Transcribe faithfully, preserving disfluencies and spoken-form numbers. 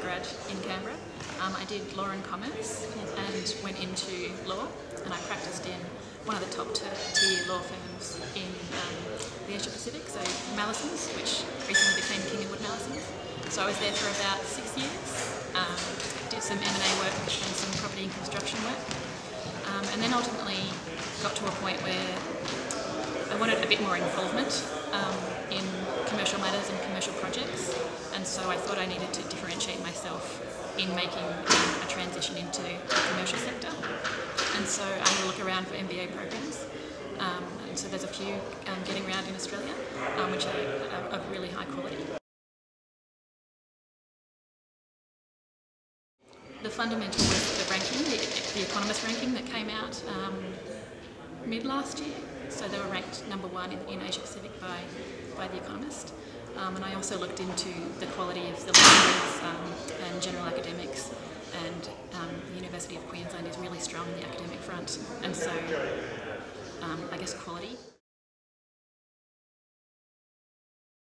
undergrad in Canberra. Um, I did law and commerce and went into law, and I practiced in one of the top tier law firms in um, the Asia Pacific, so Mallisons, which recently became King and Wood Mallisons. So I was there for about six years, um, did some M and A work and some property and construction work, um, and then ultimately got to a point where I wanted a bit more involvement um, in commercial matters and commercial projects, and so I thought I needed to differentiate myself in making um, a transition into the commercial sector. And so I had a look around for M B A programs, um, and so there's a few um, getting around in Australia, um, which are, are of really high quality. The fundamental was the ranking, the, the Economist ranking that came out um, mid last year. So they were ranked number one in, in Asia Pacific by, by The Economist. Um, and I also looked into the quality of the lecturers um, and general academics, and um, the University of Queensland is really strong in the academic front, and so um, I guess quality.